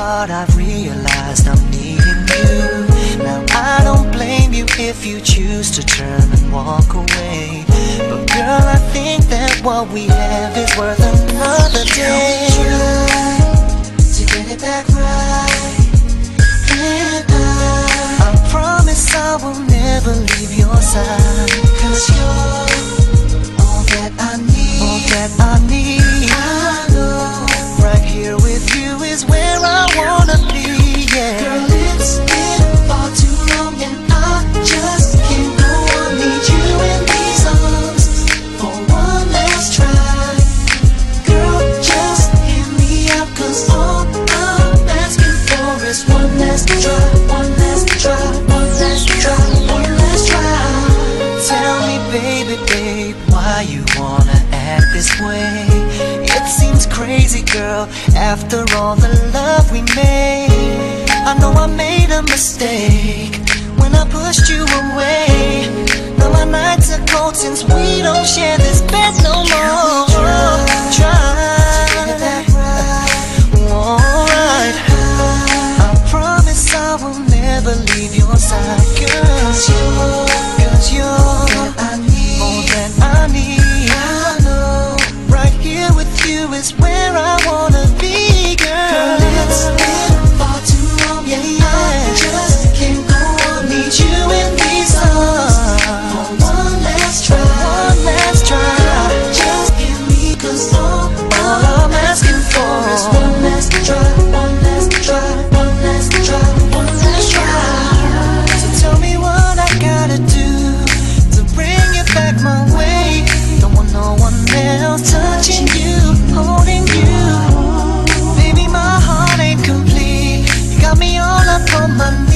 apart, I've realized I'm needing you. Now I don't blame you if you choose to turn and walk away, but girl, I think that what we have is worth another day. To get it back right, and I promise I will never leave your side, 'cause you're all that I need, all that I need. I know right here with you is where I wanna be, yeah. Girl, it's been far too long and I just can't go on. Need you in these arms for one last try. Girl, just hear me out, 'cause all I'm asking for is one last try, one last try, one last try, one last try. Tell me, baby, babe, why you wanna act this way? It seems crazy, girl, after all the love we made. I know I made a mistake when I pushed you away. Now my nights are cold since we don't share this bed no more. Alright, I promise I will never leave your side, girl. 'Cause you're all that I need, all that I need. I know right here with you is where I wanna be, girl. Girl, it's been far too long, yeah, I just can't go on. Need you in these arms for one last try, one last try. Girl, just give me, 'cause all I'm asking for is one last try, one last try, one last try, one last try. So tell me what I gotta do to bring it back my way. Don't want no one else touching you, holding you. Baby, my heart ain't complete. You got me all up on my knees.